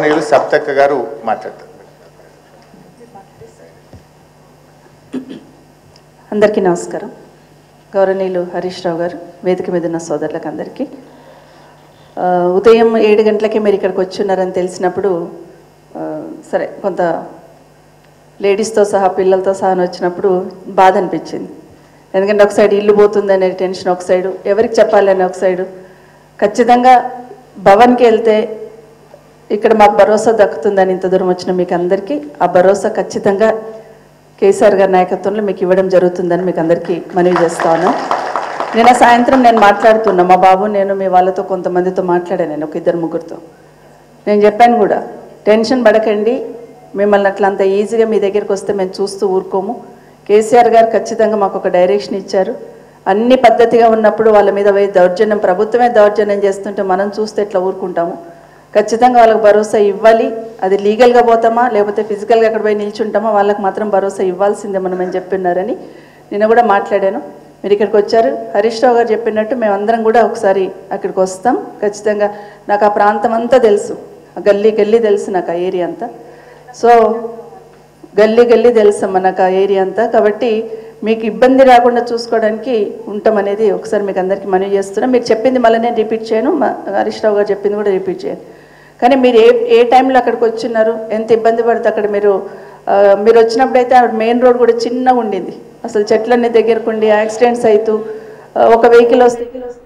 సప్తక్క గారు మాట్లాడతారు. అందరికీ నమస్కారం. గౌరవనీయులు హరీష్ రావు గారు, వేదిక మీద ఉన్న సోదరులకు అందరికీ. ఉదయం 7 గంటలకే మీరు ఇక్కడికి వచ్చున్నారని తెలిసినప్పుడు సరే కొంత లేడీస్తో సహా పిల్లలతో సహా వచ్చినప్పుడు బాధ అనిపించింది. ఎందుకంటే ఒక సైడ్ ఇల్లు పోతుందనే టెన్షన్, ఒక సైడు ఎవరికి చెప్పాలని ఒక సైడు. ఖచ్చితంగా భవన్కి వెళ్తే ఇక్కడ మాకు భరోసా దక్కుతుందని ఇంత దూరం వచ్చిన మీకు అందరికీ ఆ భరోసా ఖచ్చితంగా కేసీఆర్ గారి నాయకత్వంలో మీకు ఇవ్వడం జరుగుతుందని మీకు అందరికీ మనవి చేస్తాను. నిన్న సాయంత్రం నేను మాట్లాడుతున్నా, మా బాబు నేను మీ వాళ్ళతో కొంతమందితో మాట్లాడాను, నేను ఒక 2-3 నేను చెప్పాను కూడా, టెన్షన్ పడకండి, మిమ్మల్ని అట్లా అంత ఈజీగా మీ దగ్గరికి వస్తే మేము చూస్తూ ఊరుకోము. కేసీఆర్ గారు ఖచ్చితంగా మాకు ఒక డైరెక్షన్ ఇచ్చారు. అన్ని పద్ధతిగా ఉన్నప్పుడు వాళ్ళ మీద దౌర్జన్యం, ప్రభుత్వమే దౌర్జన్యం చేస్తుంటే మనం చూస్తే ఎట్లా ఊరుకుంటాము. ఖచ్చితంగా వాళ్ళకి భరోసా ఇవ్వాలి. అది లీగల్గా పోతామా లేకపోతే ఫిజికల్గా అక్కడ పోయి నిల్చుంటామా, వాళ్ళకి మాత్రం భరోసా ఇవ్వాల్సిందే మనం అని చెప్పినారని నిన్న కూడా మాట్లాడాను. మీరు ఇక్కడికి వచ్చారు. హరీష్ రావు గారు చెప్పినట్టు మేమందరం కూడా ఒకసారి అక్కడికి వస్తాం ఖచ్చితంగా. నాకు ఆ ప్రాంతం అంతా తెలుసు, గల్లీ గల్లీ తెలుసు నాకు ఆ ఏరియా అంతా. సో గల్లీ గల్లీ తెలుసమ్మా నాకు ఆ ఏరియా అంతా. కాబట్టి మీకు ఇబ్బంది రాకుండా చూసుకోవడానికి ఉంటామనేది ఒకసారి మీకు అందరికీ మనవి చేస్తున్నాం. మీరు చెప్పింది మళ్ళీ నేను రిపీట్ చేయను, హరీష్ రావు గారు చెప్పింది కూడా రిపీట్ చేయను. కానీ మీరు ఏ టైంలో అక్కడికి వచ్చిన్నారు, ఎంత ఇబ్బంది పడితే అక్కడ మీరు వచ్చినప్పుడు అయితే మెయిన్ రోడ్ కూడా చిన్నగా ఉండింది. అసలు చెట్లన్నీ దగ్గరకు ఉండి యాక్సిడెంట్స్ అవుతూ ఒక వెహికల్ వస్తే